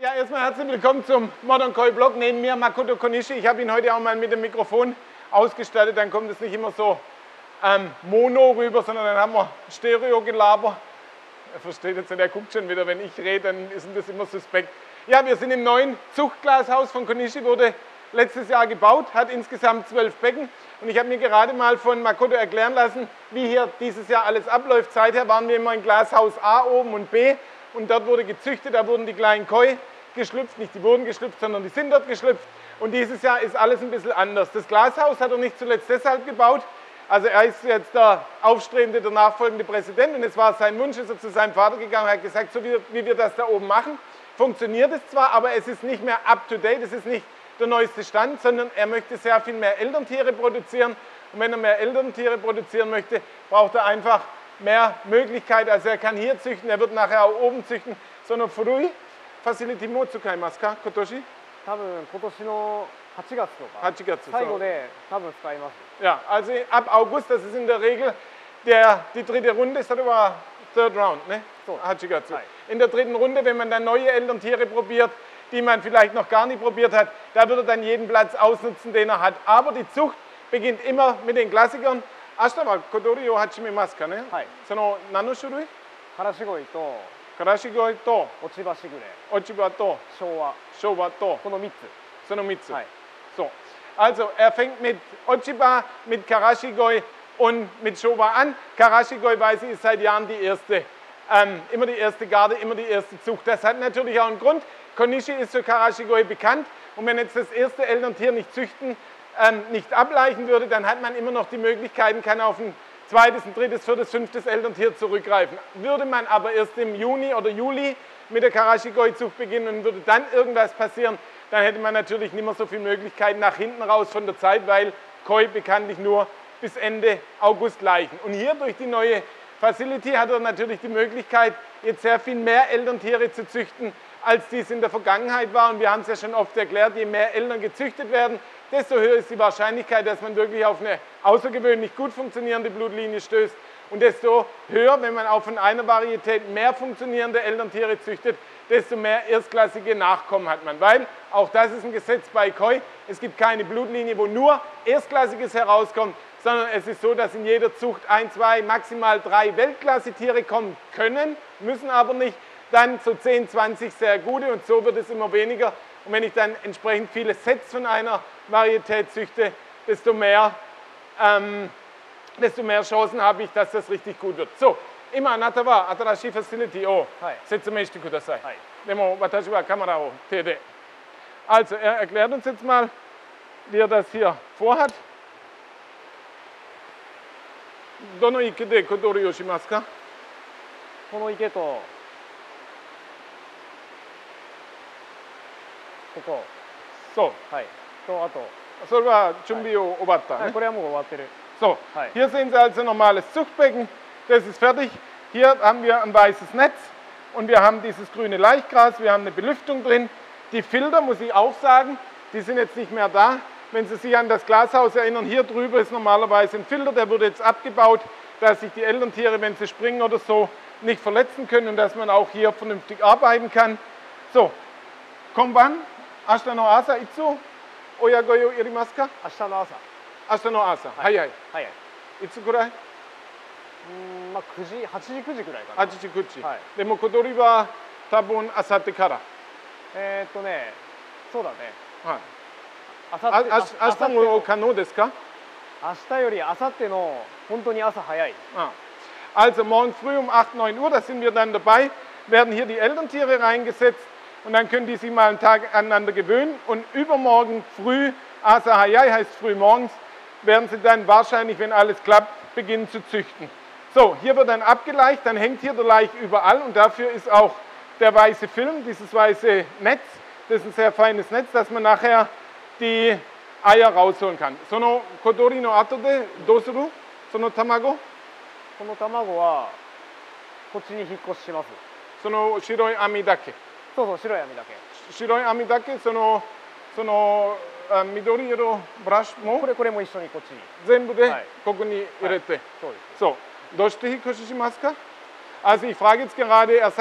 Ja, erstmal herzlich willkommen zum Modern Koi Blog. Neben mir Makoto Konishi. Ich habe ihn heute auch mal mit dem Mikrofon ausgestattet. Dann kommt es nicht immer so mono rüber, sondern dann haben wir Stereo-Gelaber. Er versteht jetzt nicht, er guckt schon wieder, wenn ich rede, dann ist ihm das immer suspekt. Ja, wir sind im neuen Zuchtglashaus von Konishi, wurde letztes Jahr gebaut, hat insgesamt 12 Becken. Und ich habe mir gerade mal von Makoto erklären lassen, wie hier dieses Jahr alles abläuft. Seither waren wir immer in Glashaus A oben und B. Und dort wurde gezüchtet, da wurden die kleinen Koi geschlüpft, nicht die wurden geschlüpft, sondern die sind dort geschlüpft. Und dieses Jahr ist alles ein bisschen anders. Das Glashaus hat er nicht zuletzt deshalb gebaut. Also er ist jetzt der aufstrebende, der nachfolgende Präsident und es war sein Wunsch, ist er zu seinem Vater gegangen und hat gesagt, so wie wir das da oben machen, funktioniert es zwar, aber es ist nicht mehr up to date, es ist nicht der neueste Stand, sondern er möchte sehr viel mehr Elterntiere produzieren. Und wenn er mehr Elterntiere produzieren möchte, braucht er einfach mehr Möglichkeit. Also er kann hier züchten, er wird nachher auch oben züchten. So eine Furui Facility mo tsukaimasu ka, Kotoshi? 多分今年の8月とか 8月最後で多分使います。 Ja, also ab August, das ist in der Regel die dritte Runde, ist das aber Third Round, ne? So. Hachigatsu. Nein. In der dritten Runde, wenn man dann neue Elterntiere probiert, die man vielleicht noch gar nicht probiert hat, da wird er dann jeden Platz ausnutzen, den er hat. Aber die Zucht beginnt immer mit den Klassikern. Ashita wa Kodori o hachimemasu ka ne? はい。 Sono nano shurui? からし鯉と Karashigoi to 落ち葉しぐれ、 Ochiba to 昭和、 Showa to この3つ。 Sonomitsu. はい。 So, also er fängt mit Ochiba, mit Karashigoi und mit Showa an. Karashigoi, weiß ich, ist seit Jahren die erste, immer die erste Garde, immer die erste Zucht. Das hat natürlich auch einen Grund. Konishi ist für Karashigoi bekannt und wenn jetzt das erste Elterntier nicht züchten, nicht ableichen würde, dann hat man immer noch die Möglichkeiten, kann auf ein zweites, ein drittes, viertes, fünftes Elterntier zurückgreifen. Würde man aber erst im Juni oder Juli mit der Karashigoi-Zucht beginnen und würde dann irgendwas passieren, dann hätte man natürlich nicht mehr so viele Möglichkeiten nach hinten raus von der Zeit, weil Koi bekanntlich nur bis Ende August laichen. Und hier durch die neue Facility hat er natürlich die Möglichkeit, jetzt sehr viel mehr Elterntiere zu züchten, als dies in der Vergangenheit war. Und wir haben es ja schon oft erklärt, je mehr Eltern gezüchtet werden, desto höher ist die Wahrscheinlichkeit, dass man wirklich auf eine außergewöhnlich gut funktionierende Blutlinie stößt. Und desto höher, wenn man auch von einer Varietät mehr funktionierende Elterntiere züchtet, desto mehr erstklassige Nachkommen hat man. Weil, auch das ist ein Gesetz bei Koi, es gibt keine Blutlinie, wo nur Erstklassiges herauskommt, sondern es ist so, dass in jeder Zucht 1, 2, maximal 3 Weltklasse-Tiere kommen können, müssen aber nicht. Dann so 10, 20 sehr gute und so wird es immer weniger. Und wenn ich dann entsprechend viele Sets von einer Varietät züchte, desto mehr Chancen habe ich, dass das richtig gut wird. So, immer anata wa atarashi facility o setsume shite kudasai. Demo watashi wa Kamera o te de. Also, er erklärt uns jetzt mal, wie er das hier vorhat. Dono ike de kodori o shimasu ka? この池とここ、 So, はい。とあと、 それは準備を終わったね。 はい、これはもう終わってる。 So, Hi. hier sehen Sie also ein normales Zuchtbecken, das ist fertig. Hier haben wir ein weißes Netz und wir haben dieses grüne Laichgras, wir haben eine Belüftung drin. Die Filter, muss ich auch sagen, die sind jetzt nicht mehr da. Wenn Sie sich an das Glashaus erinnern, hier drüber ist normalerweise ein Filter, der wurde jetzt abgebaut, dass sich die Elterntiere, wenn sie springen oder so, nicht verletzen können und dass man auch hier vernünftig arbeiten kann. So, Konban, Ashita no asa itsu oyagoi o irimasu ka? 明日の朝。 Ashita no asa, hayai. はい。 いつぐらいまあ9時、8時9時ぐらいかな。 8時9時、 はい。 でも小鳥は多分あさってから、 そうだね。 はい、 あさって、 明日も可能ですか？ 明日より明後日の本当に朝早い。 Also morgen früh um 8, 9 Uhr, da sind wir dann dabei, werden hier die Elterntiere reingesetzt und dann können die sich mal einen Tag aneinander gewöhnen und übermorgen früh, Asa Hayai heißt früh morgens, werden sie dann wahrscheinlich, wenn alles klappt, beginnen zu züchten. So, hier wird dann abgeleicht, dann hängt hier der Laich überall und dafür ist auch der weiße Film, dieses weiße Netz, das ist ein sehr feines Netz, dass man nachher die Eier rausholen kann. Sono kodori no ato de dosuru, sono tamago, この卵はこっちに引っ越しします。 sono shiroi ami dake. そうそう、白い網だけ。 Shiroi ami dake, sono midori iro brush mo これも一緒にこっちに。 全部ではいここに入れて。 そうです。 So, doshite hikoshi shimasu ka? Also ich frage jetzt gerade, er sagt,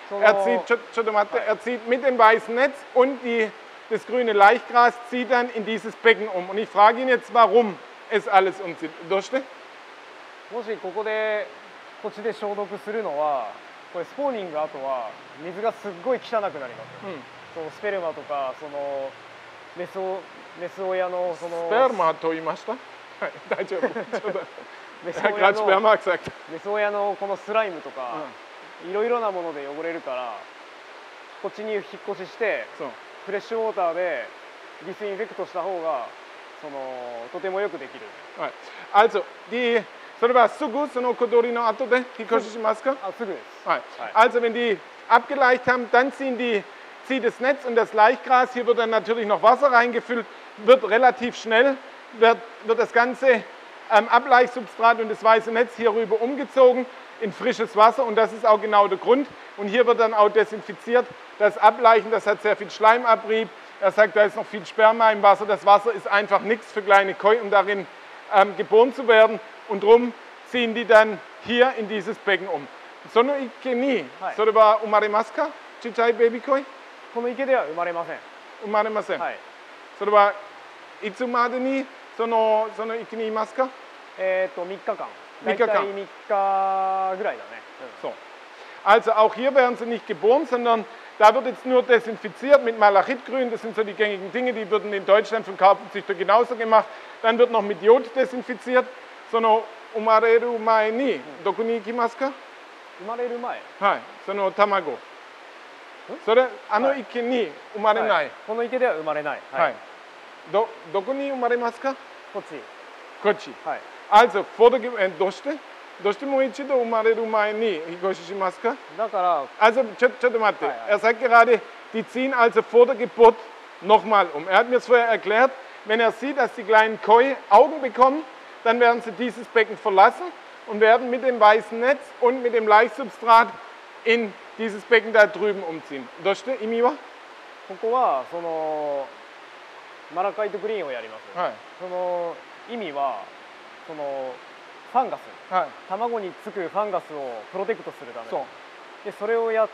その Er zieht, er zieht mit dem weißen Netz und das grüne Laichgras zieht dann in dieses Becken um. Und ich frage ihn jetzt, warum es alles umzieht. Durste? もしここでこっちで消毒するのはこれスポーニング後は水がすっごい汚くなります、そのスペルマとかそのメス親のその Sperma と言いました？大丈夫。 メス Er hat 親 gerade の Sperma gesagt. メス親のこのスライムとか、いろいろなもので汚れるからこっちに引っ越しして So. フレッシュウォーターでディスインフェクトした方がそのとてもよくできる。 Also,それはすぐその小鳥の後で引っ越ししますか？ あ、すぐです。 Also, wenn die abgeleicht haben, dann zieht das Netz und das Laichgras, hier wird dann natürlich noch Wasser reingefüllt, wird relativ schnell, wird das ganze Ableichsubstrat und das weiße Netz hier rüber umgezogen in frisches Wasser und das ist auch genau der Grund. Und hier wird dann auch desinfiziert. Das Ableichen, das hat sehr viel Schleimabrieb. Er sagt, da ist noch viel Sperma im Wasser. Das Wasser ist einfach nichts für kleine Koi, um darin geboren zu werden. Und darum ziehen die dann hier in dieses Becken um. Sono ikke ni, so war umaremasu ka? Chichai baby koi? この池では生まれません。 Umaremasen. はい。 それはいつまでにその池にいますか？ 3日間。 3日間。 大体3日ぐらいだね。 So. Also auch hier werden sie nicht geboren, sondern da wird jetzt nur desinfiziert mit Malachitgrün. Das sind so die gängigen Dinge, die würden in Deutschland von Karpfenzüchter genauso gemacht. Dann wird noch mit Jod desinfiziert. Sono umareru mae ni doku ni ikimasu ka? 生まれる前。 はい。その卵。それ池に生まれない。 この池では生まれない。 はい。どこに生まれますか？ こっち。 こっち。 はい。 Also,どうしてもう一度生まれる前に引っ越ししますか？ だから、 Also,ちょっと待って。Er sagt gerade, die ziehen also vor der Geburt nochmal um. Er hat mir es vorher erklärt, wenn er sieht, dass die kleinen Koi Augen bekommen, dann werden sie dieses Becken verlassen und werden mit dem weißen Netz und mit dem Laichsubstrat in dieses Becken da drüben umziehen. Doste, Imiwa? ここはそのマラカイトグリーンをやります。 はい。 その意味はそのファンガス、 はい。 卵につくファンガスをプロテクトするため。 そう。 でそれをやって、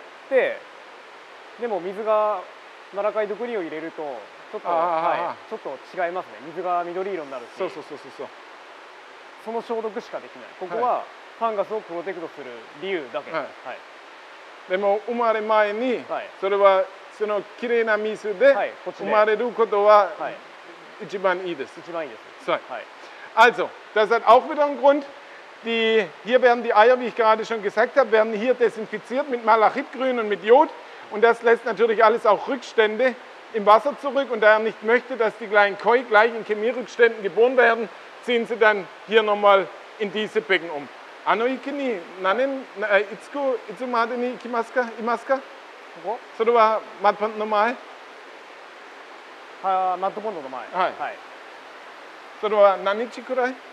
でも水がマラカイトグリーンを入れるとちょっとちょっと違いますね。水が緑色になるし。 そう。 その消毒しかできない。ここはファンガスをプロテクトする理由だけ。はい。 でも生まれ前に、それはそのきれいな水で生まれることは一番いいです。 一番いいです。 はい。Also, das hat auch wieder einen Grund. Hier werden die Eier, wie ich gerade schon gesagt habe, werden hier desinfiziert mit Malachitgrün und mit Jod. Und das lässt natürlich alles auch Rückstände im Wasser zurück. Und da er nicht möchte, dass die kleinen Koi gleich in Chemierückständen geboren werden, ziehen sie dann hier nochmal in diese Becken um. Ano ike ni nanen itsu made ni ikimasu ka? Imasu ka? ここ？ それはマットポンドの前？ マットポンドの前。 はい。それは何日くらい？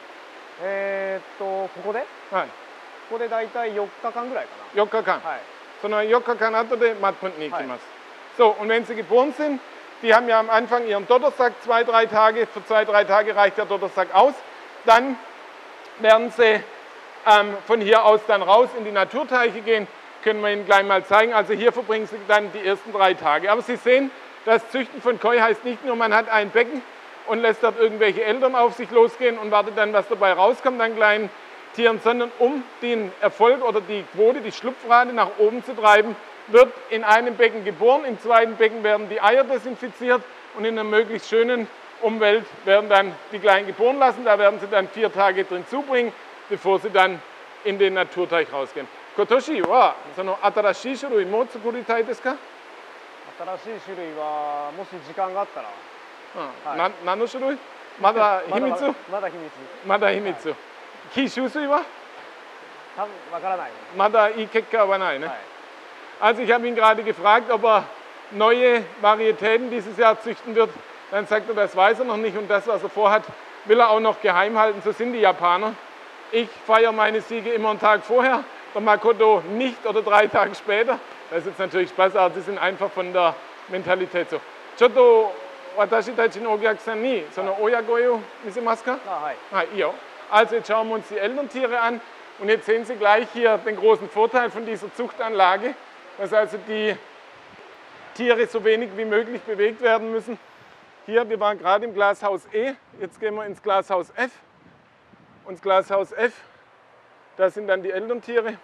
ここで？ はい。 ここでだいたい4日間ぐらいかな。 4日間。 はい。 その4日間後でマットポンドに行きます。So, und wenn sie geboren sind, die haben ja am Anfang ihren Dottersack 2-3 Tage, für 2-3 Tage reicht der Dottersack aus. Dann werden sie von hier aus dann raus in die Naturteiche gehen, können wir Ihnen gleich mal zeigen. Also hier verbringen Sie dann die ersten 3 Tage. Aber Sie sehen, das Züchten von Koi heißt nicht nur, man hat ein Becken und lässt dort irgendwelche Eltern auf sich losgehen und wartet dann, was dabei rauskommt an kleinen Tieren, sondern um den Erfolg oder die Quote, die Schlupfrate nach oben zu treiben, wird in einem Becken geboren, im zweiten Becken werden die Eier desinfiziert und in einer möglichst schönen Umwelt werden dann die Kleinen geboren lassen. Da werden sie dann 4 Tage drin zubringen, bevor sie dann in den Naturteich rausgehen. Kotoshi wa sono atarashii shurui mo tsukuritai desu ka? 新しい種類はもし時間があったら。 何の種類？まだ秘密？ まだ秘密。 まだ秘密。木種類は？ わからない。 まだいい結果はないね。Also ich habe ihn gerade gefragt, ob er neue Varietäten dieses Jahr züchten wird. Dann sagt er, das weiß er noch nicht und das, was er vorhat, will er auch noch geheim halten. So sind die Japaner. Ich feiere meine Siege immer einen Tag vorher, der Makoto nicht oder 3 Tage später. Das ist jetzt natürlich Spaß, aber sie sind einfach von der Mentalität so. Chotto, watashi tachi no ogyaksan ni sono oyagoe o misemasu ka? Ja. Also jetzt schauen wir uns die Elterntiere an und jetzt sehen Sie gleich hier den großen Vorteil von dieser Zuchtanlage. dass also die Tiere so wenig wie möglich bewegt werden müssen. Hier, wir waren gerade im Glashaus E, jetzt gehen wir ins Glashaus F. Und das Glashaus F, da sind dann die Elterntiere.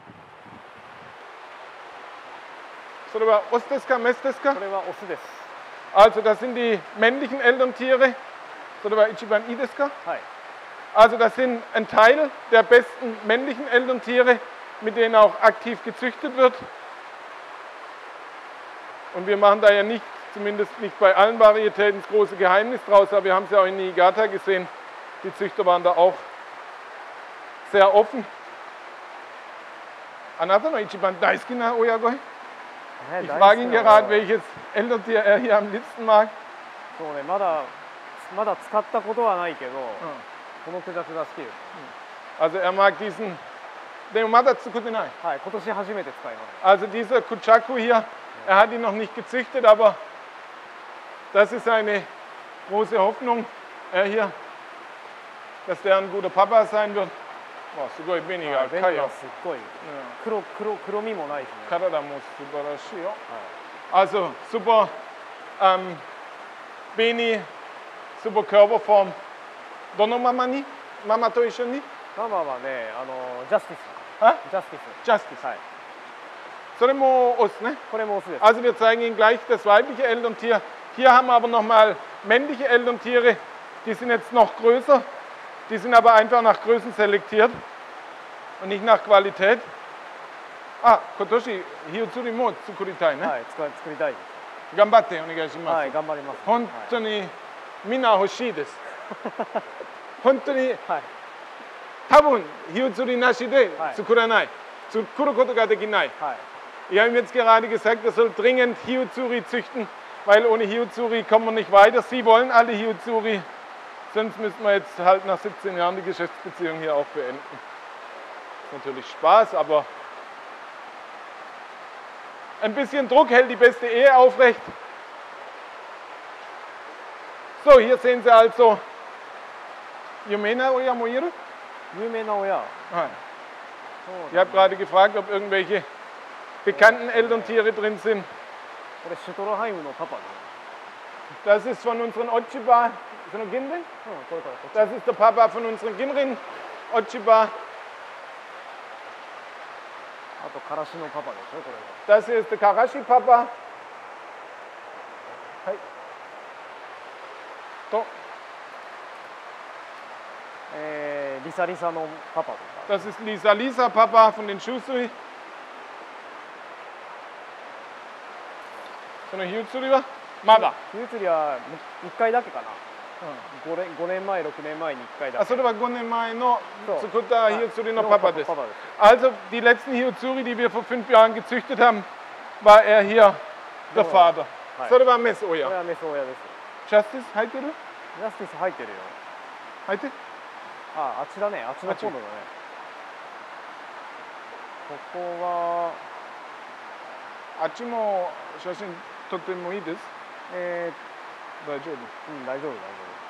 それはオスですか、メスですか？ これはオスです。 Also das sind die männlichen Elterntiere. それは一番いいですか？ はい。 Also das sind ein Teil der besten männlichen Elterntiere, mit denen auch aktiv gezüchtet wird. Und wir machen da ja nicht, zumindest nicht bei allen Varietäten, das große Geheimnis draus, aber wir haben es ja auch in Niigata gesehen. Die Züchter waren da auch sehr offen. Anata no ichiban daisuki na oyagoi? Ich frage ihn gerade, welches Elterntier er hier am liebsten mag. そうね、まだ使ったことはないけど、このクジャクが好きです。 Also er mag diesen, den Mada Tsukudenai. はい、今年初めて使います。 Also dieser Kuchaku hier, er hat ihn noch nicht gezüchtet, aber das ist eine große Hoffnung, er hier, dass der ein guter Papa sein wird. Boah, sugoi weniger, 紅 Kai. がすっごい黒みもないですね。 Karada muss subarashi, ja. Also super Beni, super Körperform. Dono Mama ni? Mama to isho ni? ママはね、ジャスティス。 Ha? ジャスティス。 Justice. はい。 Soremo os, ne? これもオスです。 Also wir zeigen Ihnen gleich das weibliche Elterntier. Hier haben wir aber nochmal männliche Elterntiere. Die sind jetzt noch größer. Die sind aber einfach nach Größen selektiert und nicht nach Qualität. Ah, Kotoshi, Hiyotsuri mo tsukuritai, は ne? い、作りたいです。 Gambatte, onegai は shimasu. い、頑張ります。 Honto ni mina hoshii desu. Honto ni はい。 tabun Hiyotsuri nashi de はい tsukuranai. Tsukuru koto ga dekinai. はい。 Ich habe ihm jetzt gerade gesagt, er soll dringend Hiyotsuri züchten, weil ohne Hiyotsuri kommen wir nicht weiter. Sie wollen alle Hiyotsuri, sonst müssten wir jetzt halt nach 17 Jahren die Geschäftsbeziehung hier auch beenden. Ist natürlich Spaß, aber ein bisschen Druck hält die beste Ehe aufrecht. So, hier sehen Sie also Yumena Oya Moiru. 有名な親。 Ah, そう ich habe gerade gefragt, ob irgendwelche bekannten Elterntiere drin sind. これシュトロハイムのパパです。 Das ist von unseren Ochiba, so eine Ginrin. うん、これからこっち。 Das ist der Papa von unseren Ginrin, Ochiba. あとカラシのパパでしょ、これが。 Das hier ist der Karashi Papa. Hi. So, リサリサのパパとか。 das ist Lisa Lisa Papa von den Shusui. So eine Hyutsuri wa? Mada. ユーツリは1回だけかな。5年前、6年前に1回だ Ah, け。 so, das war 5年前の So. Tsukuta Hyutsuri no の Papa des. パパです。 Also die letzten Hyutsuri, die wir vor 5 Jahren gezüchtet haben, war er hier der Oh. Vater. Hi. So, das war これ Mesoya. はメス親です。 Justice, Haiteru? ジャスティス入ってるよ。 Haite? あ、あっちだね。あっちの方だね。ここは、 Achimo 写真撮ってもいいです。大丈夫。 うん、大丈夫、大丈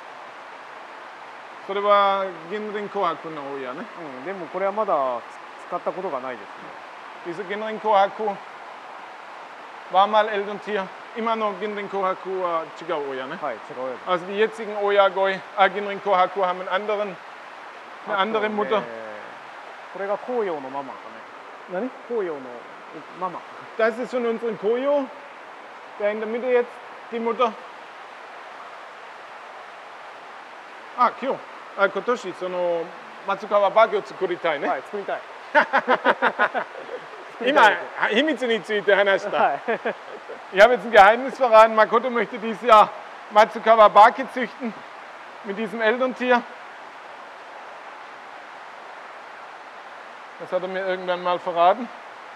それは銀鱗紅白の親ね。 夫。うん、でもこれはまだ使ったことがないですね。 Diese Ginrin Kohaku war mal Elterntier. Immer noch Ginrin Kohaku war違う親ね。 はい、違うやつ。 Also die jetzigen Oyagoi, Ginrin Kohaku haben eine andere Mutter. これが紅葉のママかね。 何？ 紅葉のママ。 Das ist von unserem Koyo, der in der Mitte jetzt, die Mutter. Ah, Kyo. Kotoshi, その松川バギを作りたいね。 はい、作りたい。 今、秘密について話した。 はい。 Ich habe jetzt ein Geheimnis verraten. Makoto möchte dieses Jahr Matsukawa Bake züchten mit diesem Elterntier. Das hat er mir irgendwann mal verraten.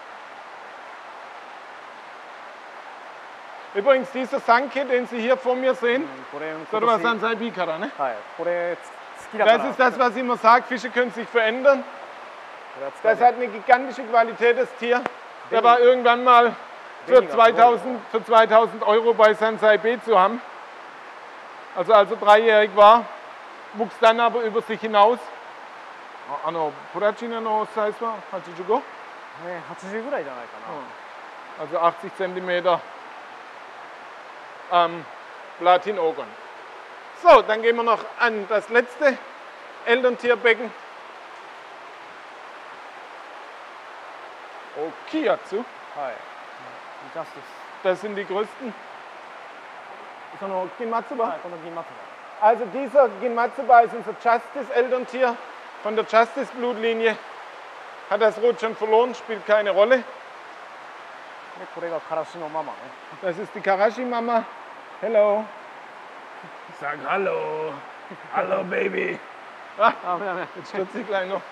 Übrigens, dieser Sanke, den Sie hier vor mir sehen, これ、 das war Sansai Bikara, ne? はい、これ好きだから。 Das ist das, was ich immer sage, Fische können sich verändern. これは使い Das たい hat eine gigantische Qualität, das Tier. Der war irgendwann mal für 2000 Euro bei Sansai B zu haben. Also als er 3-jährig war, wuchs dann aber über sich hinaus. Purachina no size wa 85? ね、80ぐらいじゃないかな。 Also 80 cm Platinogon. So, dann gehen wir noch an das letzte Elterntierbecken. Okiyatsu. はいジャスティ Das sind die größten. So eine Ginmatsuba. スはいこの銀松葉 Also dieser Ginmatsuba ist unser Justice-Elterntier von der Justice-Blutlinie. Hat das Rot schon verloren, spielt keine Rolle. でこれがカラシのママね Das ist die Karashi-Mama. Hello. Sag Hallo. Hallo, Baby. Ah, あダメ jetzt stürzt sie gleich noch.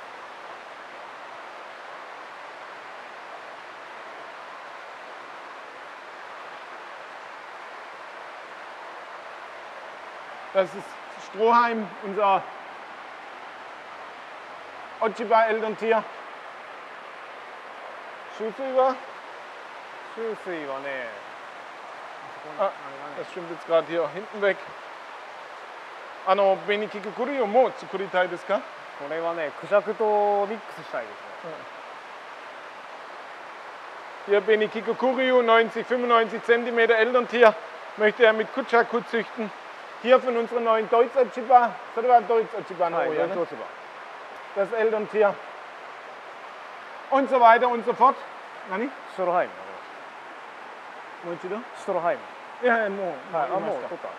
Das ist Strohheim, unser Ochiba-Elterntier. Schuhfüger. 周水はね Ah, das schwimmt jetzt gerade hier hinten weg. Benikikukuri mo tsukuritai desu ka? これはねクジャクとミックスしたいですね Hier Benikikukuri, 90, 95 cm Elterntier, möchte er mit Kuchaku züchten. Hier von unserer neuen Deutsch-Ochiba, das war Deutsch-Ochiba はい noch, ド ja, イツ ne? 落ち葉 Das Elterntier. Und so weiter und so fort. Nani? シュトロハイムだこ Mochido? れシュトロハイム Ja, mo. はいあもう取った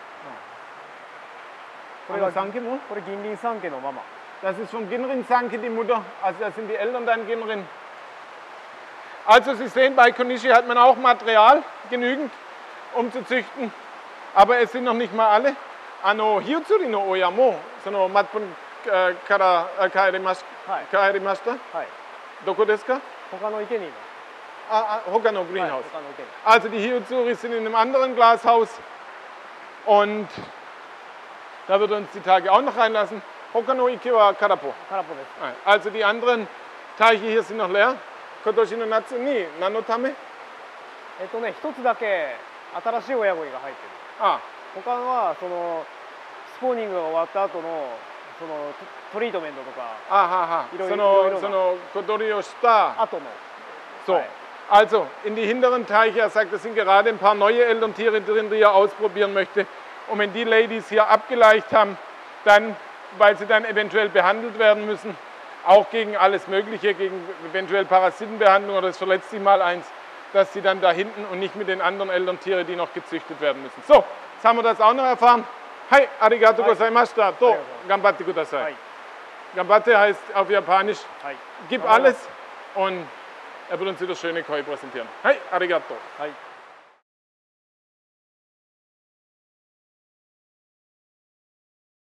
これ Oder が Sanke mo? これ銀鱗三家のママ Das ist von Ginrin Sanke die Mutter, also das sind die Eltern dann Ginrin. Also Sie sehen, bei Konishi hat man auch Material, genügend, um zu züchten. Aber es sind noch nicht mal alle. Hiyutsuri no oya mo, sono matpun kaerimashita. はい Doko desu ka? 他の池にいます Hoka no はい Greenhouse. 他の池に Also die Hiyutsuri sind in einem anderen Glashaus. Und da wird uns die Tage auch noch reinlassen. Hoka no Ike wa Karapo. 空っぽです Also die anderen Teiche hier sind noch leer. Kotoshi no Natsu ni nanotame? 一つだけ新しい親鯉が入ってる Ah, 他のはそのスポーニングが終わった後のそのトリートメントとか aha. いろいろ Sono Kotori o shita. 後の So. Hi. Also in die hinteren Teiche, er sagt, es sind gerade ein paar neue Elterntiere drin, die er ausprobieren möchte. Und wenn die Ladies hier abgeleicht haben, dann, weil sie dann eventuell behandelt werden müssen, auch gegen alles Mögliche, gegen eventuell Parasitenbehandlung oder es verletzt sich mal eins, dass sie dann da hinten und nicht mit den anderen Elterntieren, die noch gezüchtet werden müssen. So, jetzt haben wir das auch noch erfahren. Hi, arigato gozaimashita. To, gambatte kudasai. はい Gambatte heißt auf Japanisch, はい gib alles und er wird uns wieder schöne Koi präsentieren. Hi, arigato. はい